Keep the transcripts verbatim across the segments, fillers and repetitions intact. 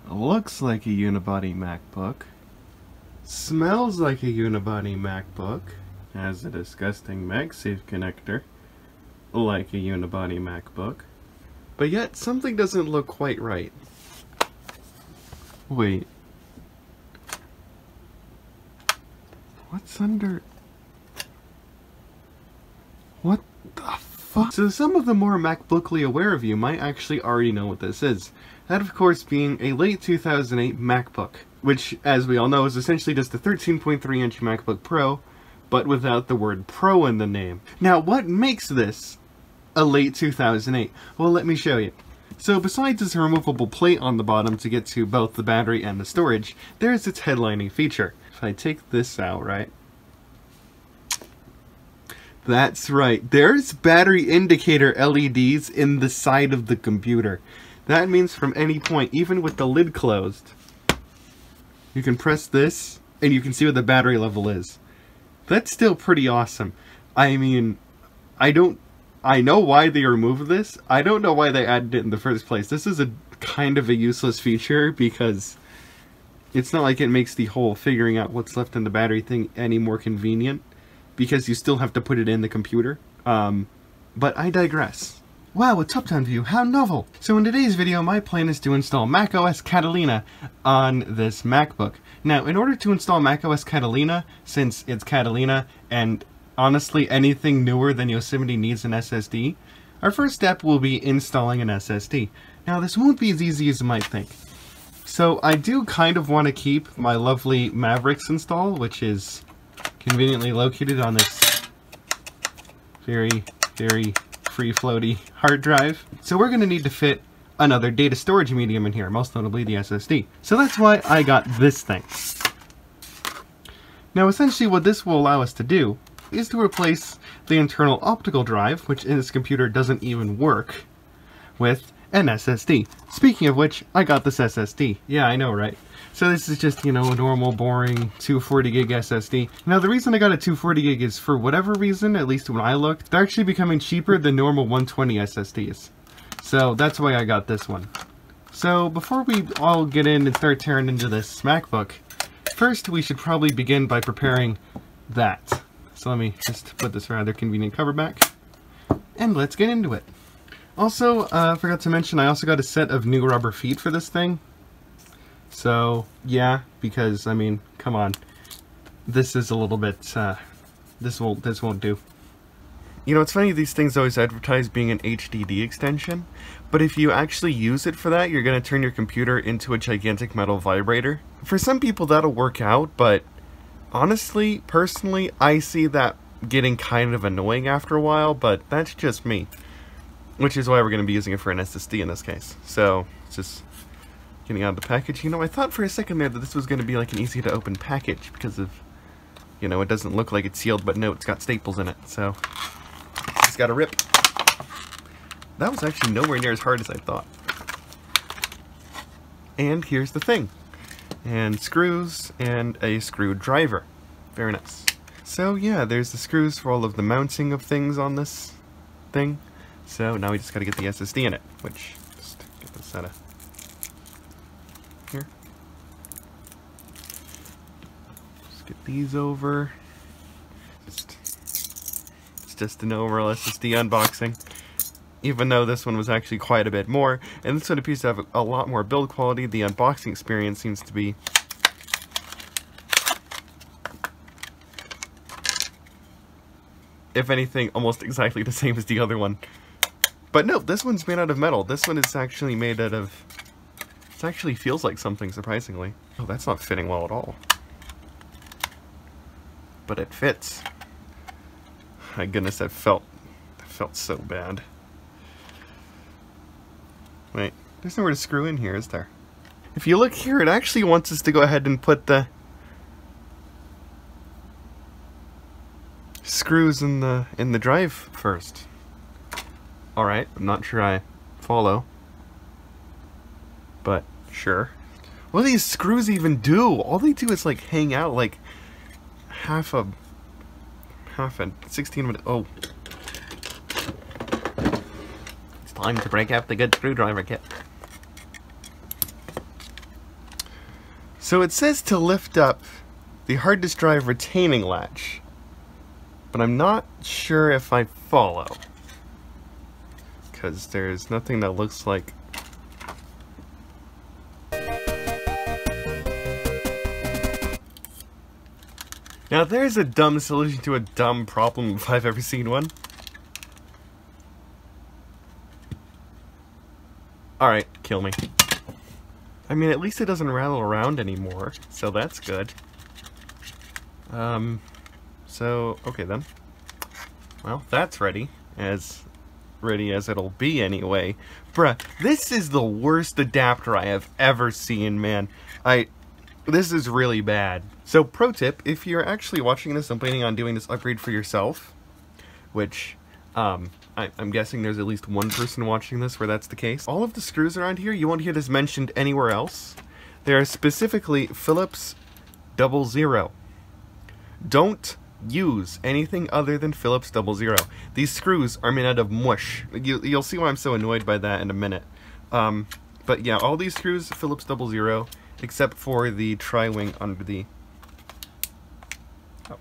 looks like a unibody MacBook, smells like a unibody MacBook, has a disgusting MagSafe connector like a unibody MacBook, but yet something doesn't look quite right. Wait. What's under... What the fuck? So some of the more MacBookly aware of you might actually already know what this is. That, of course, being a late two thousand eight MacBook, which, as we all know, is essentially just a thirteen point three inch MacBook Pro, but without the word Pro in the name. Now, what makes this a late two thousand eight? Well, let me show you. So besides this removable plate on the bottom to get to both the battery and the storage, there's its headlining feature. If I take this out, right? That's right, there's battery indicator L E Ds in the side of the computer. That means from any point, even with the lid closed, you can press this and you can see what the battery level is. That's still pretty awesome. I mean, I don't... I know why they removed this. I don't know why they added it in the first place. This is a kind of a useless feature because it's not like it makes the whole figuring out what's left in the battery thing any more convenient, because you still have to put it in the computer. Um, but I digress. Wow, a top-down view, how novel! So in today's video, my plan is to install macOS Catalina on this MacBook. Now, in order to install macOS Catalina, since it's Catalina, and honestly, anything newer than Yosemite needs an S S D, our first step will be installing an S S D. Now, this won't be as easy as you might think. So, I do kind of want to keep my lovely Mavericks install, which is conveniently located on this very, very free floaty hard drive. So we're going to need to fit another data storage medium in here, most notably the S S D. So that's why I got this thing. Now, essentially what this will allow us to do is to replace the internal optical drive, which in this computer doesn't even work, with an S S D. Speaking of which, I got this S S D. Yeah, I know, right? So this is just, you know, a normal, boring two forty gig S S D. Now, the reason I got a two forty gig is, for whatever reason, at least when I looked, they're actually becoming cheaper than normal one twenty S S Ds. So that's why I got this one. So before we all get in and start tearing into this MacBook, first we should probably begin by preparing that. So let me just put this rather convenient cover back, and let's get into it. Also, uh, I forgot to mention, I also got a set of new rubber feet for this thing. So, yeah, because, I mean, come on. This is a little bit, uh, this won't, this won't do. You know, it's funny, these things always advertise being an H D D extension, but if you actually use it for that, you're going to turn your computer into a gigantic metal vibrator. For some people, that'll work out, but honestly, personally, I see that getting kind of annoying after a while, but that's just me. Which is why we're going to be using it for an S S D in this case. So, it's just getting out of the package. You know, I thought for a second there that this was going to be like an easy to open package because of, you know, it doesn't look like it's sealed, but no, it's got staples in it. So, it's got a rip. That was actually nowhere near as hard as I thought. And here's the thing. And screws and a screwdriver. Very nice. So yeah, there's the screws for all of the mounting of things on this thing. So now we just gotta get the S S D in it, which, just get this out of here. Just get these over. Just, it's just an overall S S D unboxing. Even though this one was actually quite a bit more, and this one appears to have a, a lot more build quality, the unboxing experience seems to be if anything, almost exactly the same as the other one. But no, this one's made out of metal. This one is actually made out of... It actually feels like something, surprisingly. Oh, that's not fitting well at all. But it fits. My goodness, that felt... that felt so bad. Wait, there's nowhere to screw in here, is there? If you look here, it actually wants us to go ahead and put the screws in the in the drive first. Alright, I'm not sure I follow. But, sure. What do these screws even do? All they do is like hang out like half a half a sixteen minute oh. Time to break out the good screwdriver kit. So it says to lift up the hard disk drive retaining latch, but I'm not sure if I follow, because there's nothing that looks like... Now there's a dumb solution to a dumb problem if I've ever seen one. Alright, kill me. I mean, at least it doesn't rattle around anymore, so that's good. Um, so, okay then. Well, that's ready. As ready as it'll be anyway. Bruh, this is the worst adapter I have ever seen, man. I... This is really bad. So, pro tip, if you're actually watching this and planning on doing this upgrade for yourself, which, um, I, I'm guessing there's at least one person watching this where that's the case. All of the screws around here, you won't hear this mentioned anywhere else. They are specifically Phillips double zero. Don't use anything other than Phillips double zero. These screws are made out of mush. You, you'll see why I'm so annoyed by that in a minute. Um, but yeah, all these screws, Phillips double zero, except for the tri-wing under the... Oh.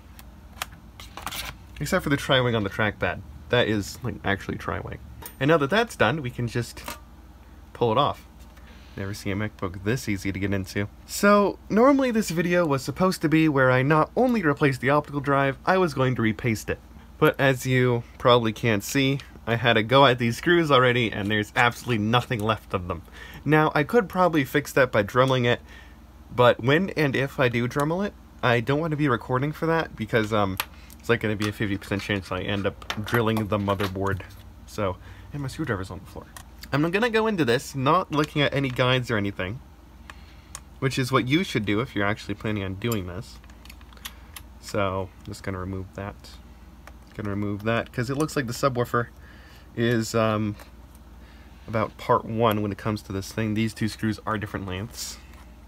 Except for the tri-wing on the trackpad. That is, like, actually tri-wing. And now that that's done, we can just pull it off. Never seen a MacBook this easy to get into. So, normally this video was supposed to be where I not only replaced the optical drive, I was going to repaste it. But as you probably can't see, I had a go at these screws already, and there's absolutely nothing left of them. Now, I could probably fix that by dremmeling it, but when and if I do Dremel it, I don't want to be recording for that, because um, it's like going to be a fifty percent chance I end up drilling the motherboard. So, and my screwdriver's on the floor. I'm going to go into this not looking at any guides or anything, which is what you should do if you're actually planning on doing this. So, I'm just going to remove that. Going to remove that, because it looks like the subwoofer is um, about part one when it comes to this thing. These two screws are different lengths.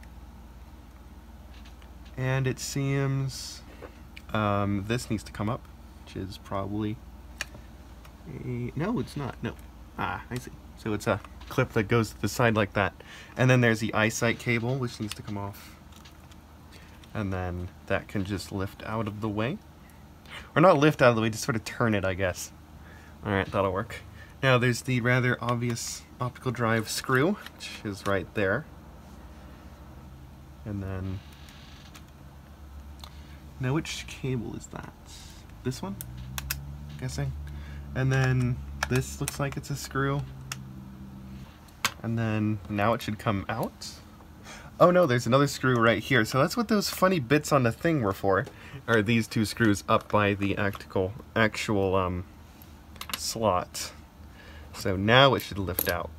And it seems um, this needs to come up, which is probably a... No, it's not. No. Ah, I see. So it's a clip that goes to the side like that. And then there's the iSight cable, which needs to come off. And then that can just lift out of the way. Or not lift out of the way, just sort of turn it, I guess. Alright, that'll work. Now there's the rather obvious optical drive screw, which is right there. And then... Now which cable is that? This one? I'm guessing. And then this looks like it's a screw. And then now it should come out. Oh no, there's another screw right here. So that's what those funny bits on the thing were for. Are these two screws up by the actual, actual um, slot. So now it should lift out.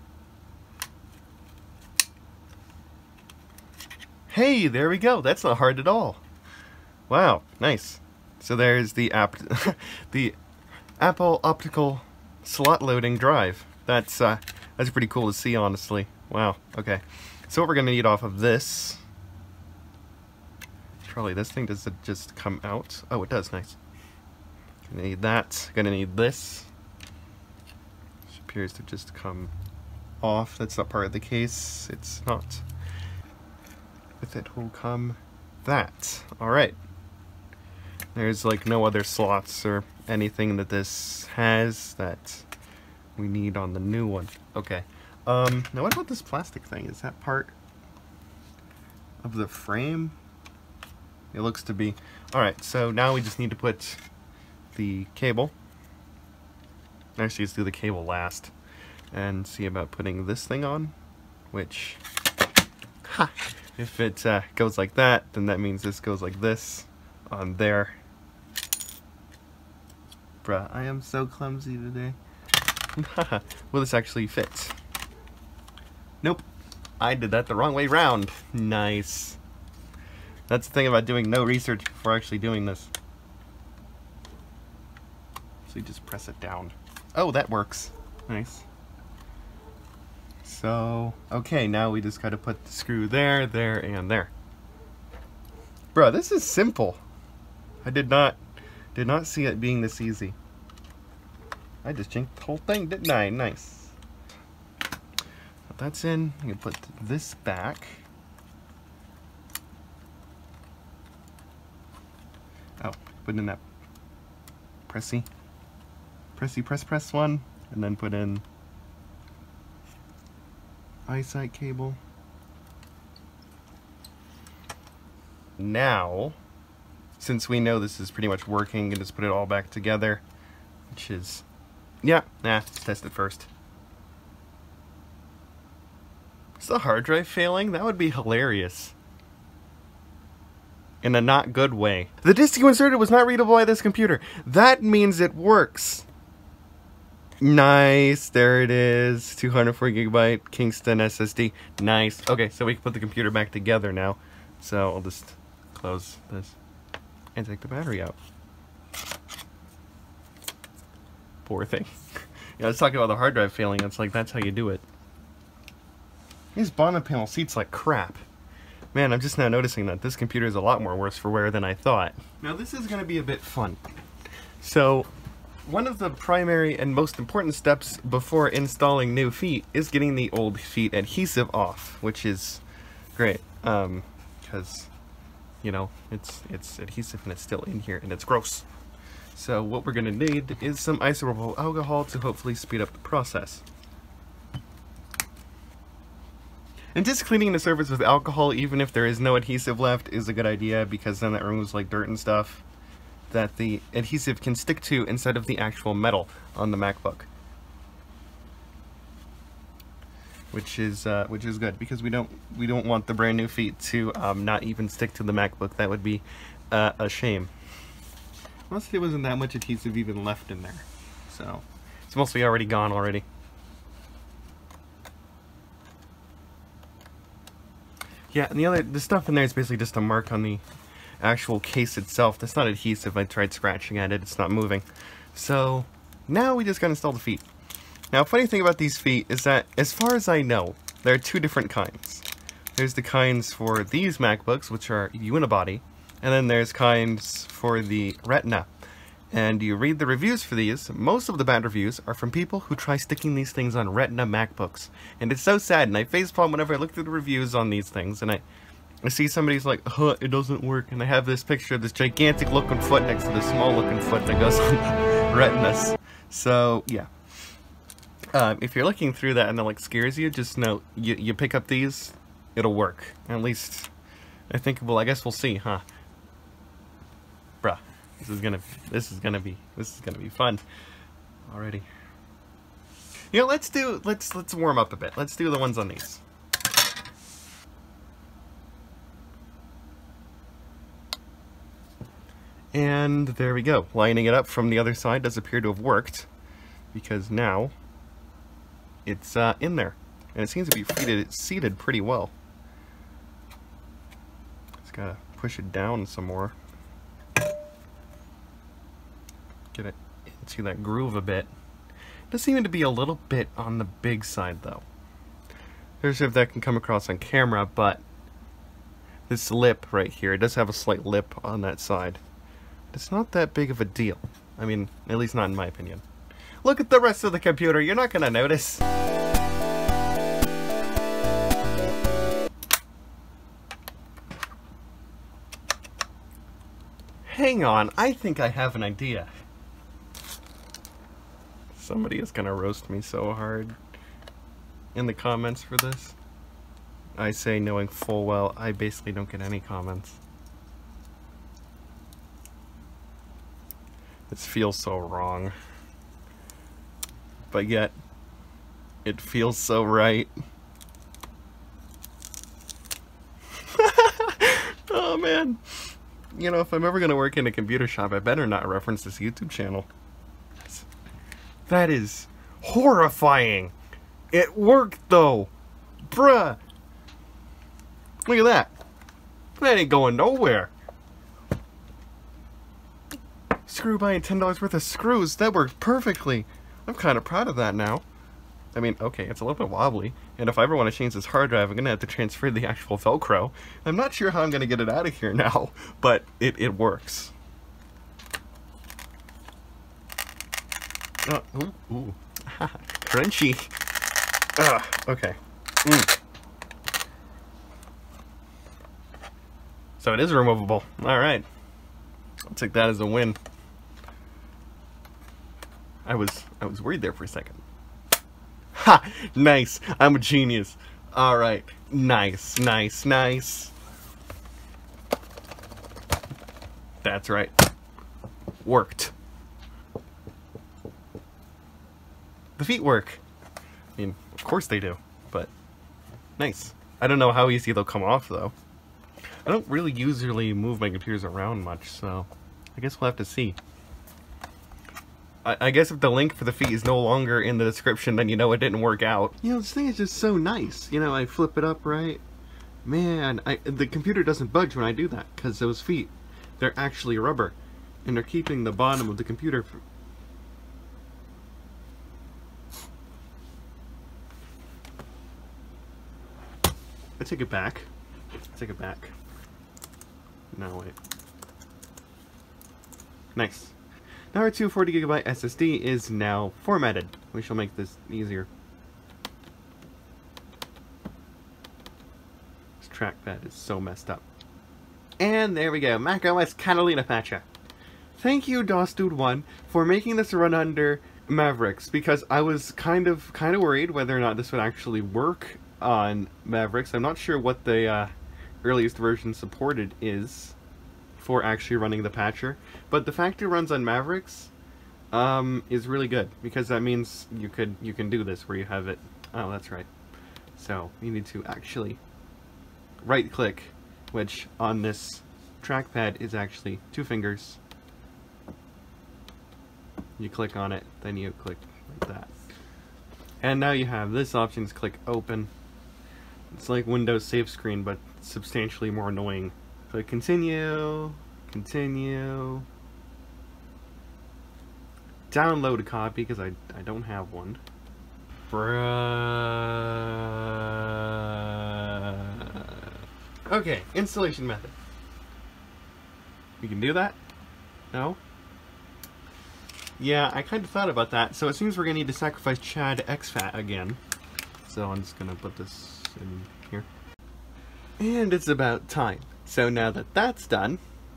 Hey, there we go. That's not hard at all. Wow, nice. So there's the app, the Apple optical slot loading drive. That's uh, that's pretty cool to see, honestly. Wow. Okay. So what we're gonna need off of this, probably this thing, does it just come out? Oh, it does. Nice. Gonna need that. Gonna need this. Which appears to just come off. That's not part of the case. It's not. With it will come that. All right. There's like no other slots or anything that this has that we need on the new one. Okay. Um, now what about this plastic thing? Is that part of the frame? It looks to be. Alright, so now we just need to put the cable. Actually, let's do the cable last. And see about putting this thing on. Which, ha! If it uh, goes like that, then that means this goes like this on there. Bruh, I am so clumsy today. Will this actually fit? Nope. I did that the wrong way round. Nice. That's the thing about doing no research before actually doing this. So you just press it down. Oh, that works. Nice. So, okay, now we just gotta put the screw there, there, and there. Bruh, this is simple. I did not, did not see it being this easy. I just jinked the whole thing, didn't I? Nice. Put that's in. I'm gonna put this back. Oh, put in that pressy, pressy press press one, and then put in eyesight cable. Now, since we know this is pretty much working, and just put it all back together, which is, yeah, nah, let's test it first. Is the hard drive failing? That would be hilarious. In a not good way. The disk you inserted was not readable by this computer. That means it works. Nice, there it is. two hundred four gigabyte Kingston S S D. Nice. Okay, so we can put the computer back together now. So I'll just close this and take the battery out. Poor thing. Yeah, let's talk about the hard drive failing. It's like, that's how you do it. These bonnet panel seats like crap. Man, I'm just now noticing that this computer is a lot more worse for wear than I thought. Now this is going to be a bit fun. So, one of the primary and most important steps before installing new feet is getting the old feet adhesive off, which is great, um, because, you know, it's, it's adhesive and it's still in here and it's gross. So what we're going to need is some isopropyl alcohol to hopefully speed up the process. And just cleaning the surface with alcohol, even if there is no adhesive left, is a good idea, because then that removes like dirt and stuff that the adhesive can stick to instead of the actual metal on the MacBook. Which is uh, which is good, because we don't we don't want the brand new feet to um, not even stick to the MacBook. That would be uh, a shame. Unless there wasn't that much adhesive even left in there, so it's mostly already gone already. Yeah, and the other, the stuff in there is basically just a mark on the actual case itself. That's not adhesive. I tried scratching at it. It's not moving. So, now we just gotta install the feet. Now, funny thing about these feet is that, as far as I know, there are two different kinds. There's the kinds for these MacBooks, which are unibody, and then there's kinds for the Retina. And you read the reviews for these, most of the bad reviews are from people who try sticking these things on Retina MacBooks. And it's so sad, and I facepalm whenever I look through the reviews on these things, and I, I see somebody's like, huh, it doesn't work, and I have this picture of this gigantic looking foot next to this small looking foot that goes on the Retinas. So, yeah. Um, if you're looking through that and it like scares you, just know, you, you pick up these, it'll work. At least, I think, well, I guess we'll see, huh? Bruh. This is gonna, this is gonna be, this is gonna be fun. Already. You know, let's do, let's, let's warm up a bit. Let's do the ones on these. And there we go. Lining it up from the other side does appear to have worked, because now it's uh, in there. And it seems to be seated, seated pretty well. Just gotta push it down some more. Get it into that groove a bit. It does seem to be a little bit on the big side though. There's if that can come across on camera, but this lip right here, it does have a slight lip on that side. It's not that big of a deal. I mean, at least not in my opinion. Look at the rest of the computer, you're not gonna notice. Hang on, I think I have an idea. Somebody is gonna roast me so hard in the comments for this. I say knowing full well I basically don't get any comments. This feels so wrong. But yet, it feels so right. Oh man. You know, if I'm ever gonna work in a computer shop, I better not reference this YouTube channel. That is horrifying. It worked though. Bruh. Look at that. That ain't going nowhere. Screw buying ten dollars worth of screws. That worked perfectly. I'm kind of proud of that now. I mean, okay, it's a little bit wobbly. And if I ever want to change this hard drive, I'm going to have to transfer the actual Velcro. I'm not sure how I'm going to get it out of here now, but it, it works. Oh, ooh, ooh. Crunchy. Ah, okay. Mm. So it is removable. All right. I'll take that as a win. I was I was worried there for a second. Ha! Nice! I'm a genius. Alright. Nice, nice, nice. That's right. Worked. The feet work. I mean, of course they do, but nice. I don't know how easy they'll come off, though. I don't really usually move my computers around much, so I guess we'll have to see. I, I guess if the link for the feet is no longer in the description, then you know it didn't work out. You know, this thing is just so nice. You know, I flip it up, right? Man, I, the computer doesn't budge when I do that, because those feet, they're actually rubber, and they're keeping the bottom of the computer from... I take it back. I take it back. No, wait. Nice. Now our two hundred forty gigabyte S S D is now formatted. We shall make this easier. This trackpad is so messed up. And there we go, macOS Catalina Patcher. Thank you, DOSDude one, for making this run under Mavericks, because I was kind of kind of worried whether or not this would actually work on Mavericks. I'm not sure what the uh, earliest version supported is for actually running the patcher, but the fact it runs on Mavericks um, is really good, because that means you could you can do this where you have it. Oh, that's right. So you need to actually right click, which on this trackpad is actually two fingers. You click on it, then you click like that. And now you have this option is click open. It's like Windows save screen, but substantially more annoying. Click continue, continue. Download a copy, because I, I don't have one. Bruh. Okay, installation method. We can do that? No? Yeah, I kind of thought about that, so it seems we're going to need to sacrifice Chad X FAT again. So I'm just going to put this in here. And it's about time. So now that that's done...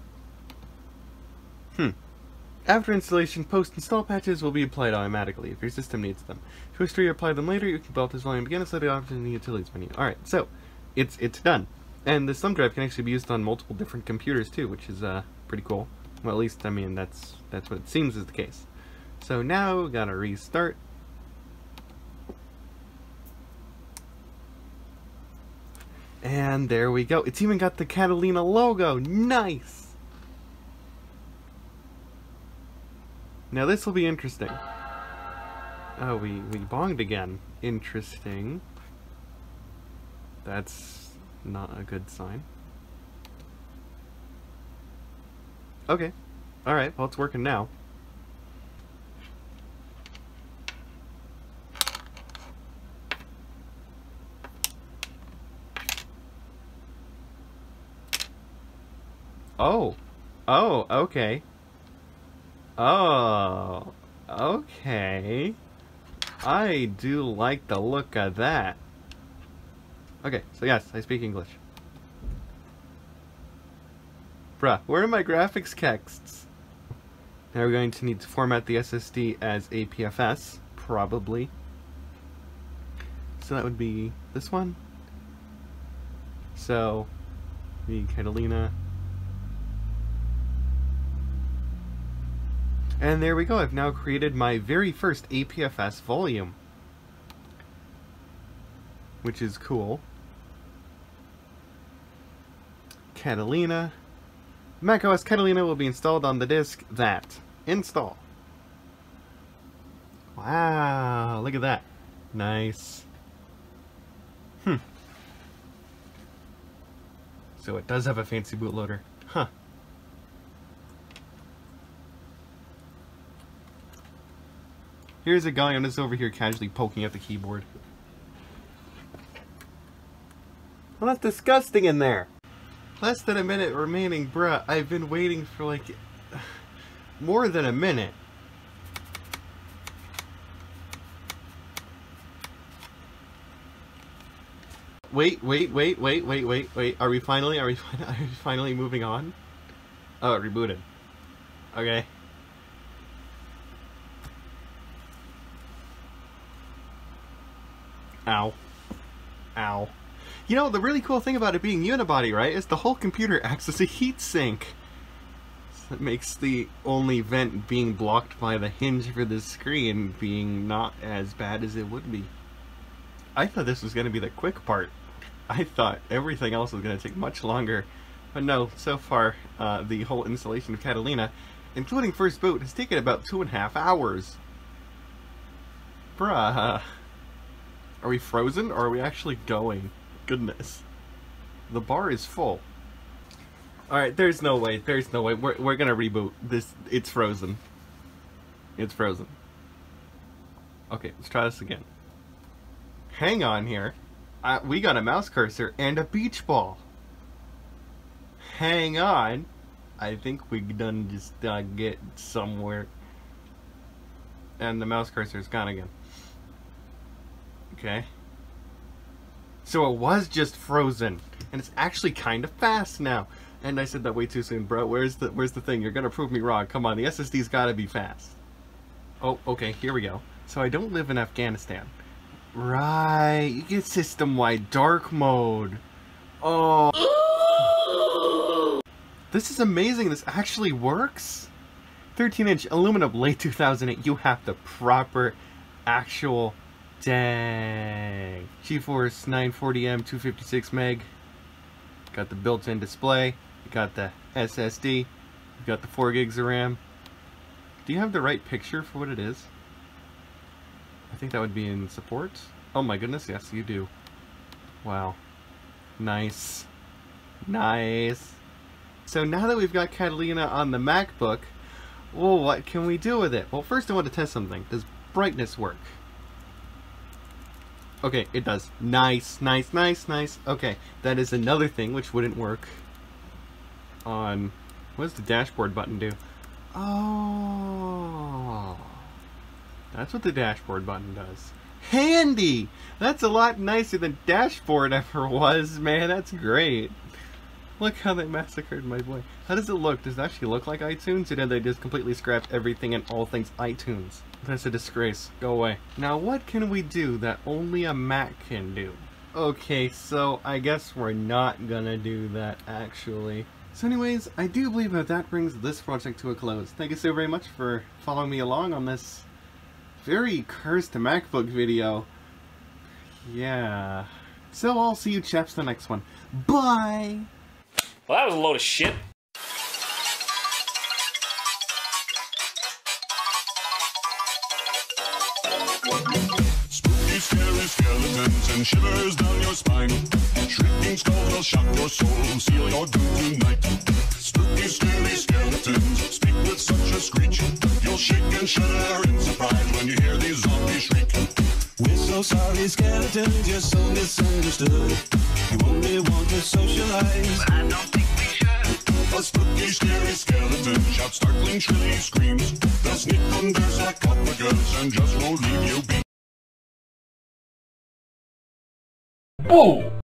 Hmm. After installation, post-install patches will be applied automatically if your system needs them. If you wish to reapply them later, you can belt this volume again and select the option in the utilities menu. Alright, so it's it's done. And the thumb drive can actually be used on multiple different computers too, which is uh, pretty cool. Well, at least, I mean, that's that's what it seems is the case. So now, we gotta restart. And there we go. It's even got the Catalina logo. Nice! Now this will be interesting. Oh, we, we bonged again. Interesting. That's not a good sign. Okay. Alright, well, it's working now. Oh. Oh, okay. Oh. Okay. I do like the look of that. Okay, so yes, I speak English. Bruh, where are my graphics texts? Now we're going to need to format the S S D as A P F S, probably. So that would be this one. So, the Catalina. And there we go, I've now created my very first A P F S volume. Which is cool. Catalina. macOS Catalina will be installed on the disk that. Install. Wow, look at that. Nice. Hmm. So it does have a fancy bootloader. Huh. Here's a guy on this over here casually poking at the keyboard. Well, that's disgusting in there. Less than a minute remaining, bruh. I've been waiting for like more than a minute. Wait, wait, wait, wait, wait, wait, wait. Are we finally, are we, are we finally moving on? Oh, it rebooted. Okay. Ow. Ow. You know, the really cool thing about it being unibody, right, is the whole computer acts as a heat sink. So it makes the only vent being blocked by the hinge for the screen being not as bad as it would be. I thought this was going to be the quick part. I thought everything else was going to take much longer. But no, so far, uh, the whole installation of Catalina, including first boot, has taken about two and a half hours. Bruh. Are we frozen, or are we actually going? Goodness. The bar is full. Alright, there's no way, there's no way. We're, we're gonna reboot. This, it's frozen. It's frozen. Okay, let's try this again. Hang on here. Uh, we got a mouse cursor and a beach ball. Hang on. I think we done just uh, get somewhere. And the mouse cursor is gone again. Okay. So it was just frozen, and it's actually kind of fast now. And I said that way too soon, bro. Where's the Where's the thing? You're gonna prove me wrong. Come on, the S S D's gotta be fast. Oh, okay. Here we go. So I don't live in Afghanistan. Right. You get system-wide dark mode. Oh. This is amazing. This actually works. thirteen inch aluminum, late two thousand eight. You have the proper, actual. Dang. GeForce nine forty M, two fifty-six meg. Got the built-in display. You got the S S D. You got the four gigs of RAM. Do you have the right picture for what it is? I think that would be in support. Oh my goodness, yes you do. Wow. Nice. Nice. So now that we've got Catalina on the MacBook, well, what can we do with it? Well, first I want to test something. Does brightness work? Okay, it does. Nice, nice, nice, nice. Okay, that is another thing which wouldn't work on... What does the dashboard button do? Oh... That's what the dashboard button does. Handy! That's a lot nicer than dashboard ever was, man. That's great. Look how they massacred my boy. How does it look? Does it actually look like iTunes, or did they just completely scrap everything and all things iTunes? That's a disgrace. Go away. Now what can we do that only a Mac can do? Okay, so I guess we're not gonna do that actually. So anyways, I do believe that that brings this project to a close. Thank you so very much for following me along on this very cursed MacBook video. Yeah. So I'll see you chaps in the next one. Bye! Well, that was a load of shit. Spooky, scary skeletons and shivers down your spine. Shrieking skulls will shock your soul, seal your doom tonight. Spooky, scary skeletons speak with such a screech. You'll shake and shudder in surprise when you hear these zombies shriek. We're so sorry, skeletons, you're so misunderstood. You only want to socialize, but I don't think we should. A spooky, scary skeleton shouts startling, shrilly screams. They'll sneak under sarcophagus and just won't leave you be. Boom!